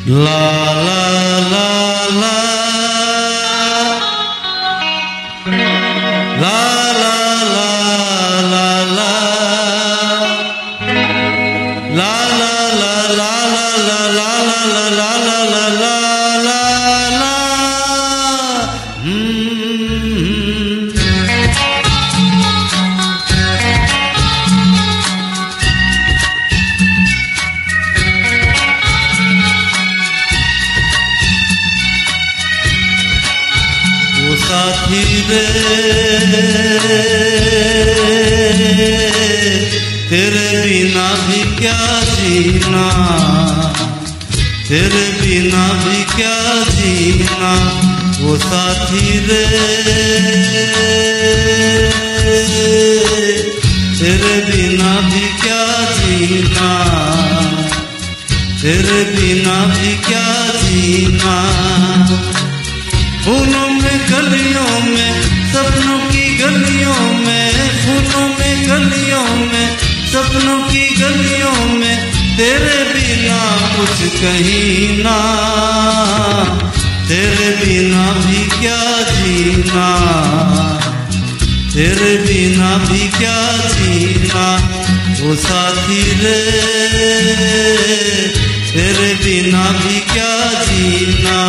ला ला ला ला ला ला ला ला ला ला ला ला ला ला साथी रे तेरे बिना भी क्या जीना, तेरे बिना भी क्या जीना। वो साथी रे तेरे बिना भी क्या जीना, तेरे बिना भी क्या जीना। फूलों में गलियों में सपनों की गलियों में, फूलों में गलियों में सपनों की गलियों में तेरे बिना कुछ कहीं ना, तेरे बिना भी क्या जीना, तेरे बिना भी क्या जीना। वो साथी रे तेरे बिना भी क्या जीना।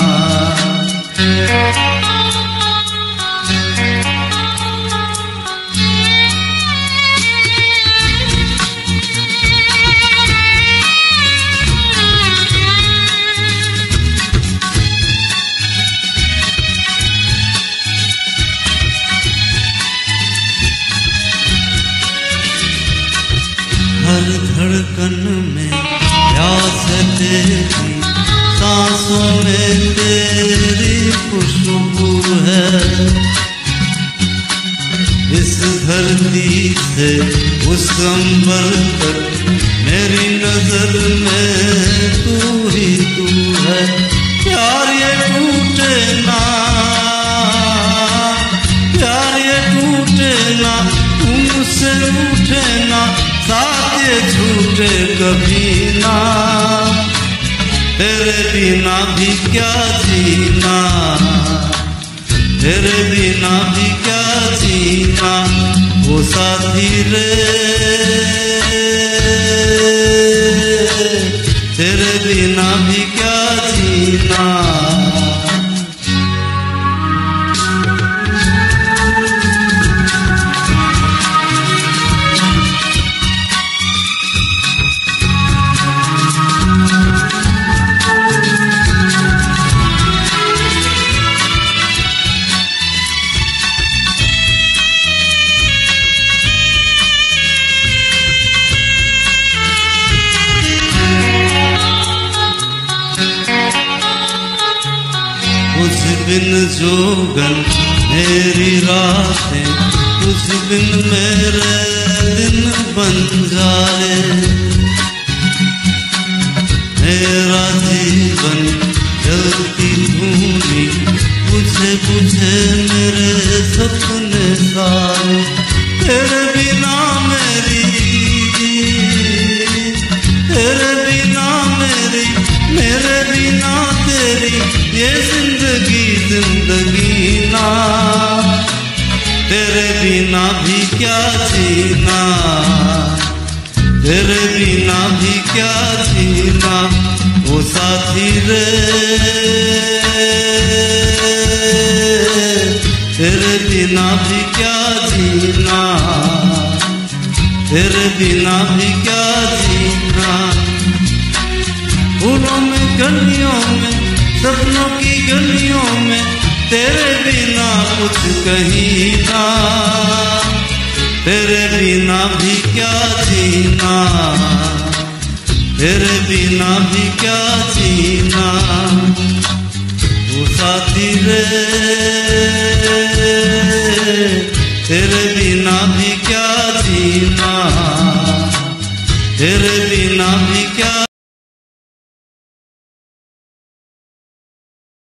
हर धड़कन में प्यास है तेरी, सांसों में तेरी खुशबू है। इस धरती से उस अंबर तक मेरी नजर में तू ही तू है। प्यार ये टूटे ना, प्यार ये टूटे ना, तुमसे उठे ना, साथ ये छूटे कभी ना। तेरे बिना भी क्या जीना, तेरे बिना भी क्या जीना। वो साथी रे तेरे बिना भी क्या जीना। तुझ बिन जोगन मेरी रातें, तुझ बिन मेरे दिन बन जाए। मेरा जीवन जलती धूनी बुझे बुझे मेरे सपने सारे। तेरे बिना मेरी, तेरे बिना मेरी, मेरे बिना तेरी ये जिंदगी जिंदगी ना। तेरे बिना भी क्या जीना, तेरे बिना भी क्या जीना। वो साथी रे तेरे बिना भी क्या जीना, तेरे बिना भी क्या जीना। फूलों में गलियों में सपनों की गलियों में तेरे बिना कुछ कहीं ना, तेरे बिना भी क्या जीना, तेरे बिना भी क्या जीना। वो साथी रे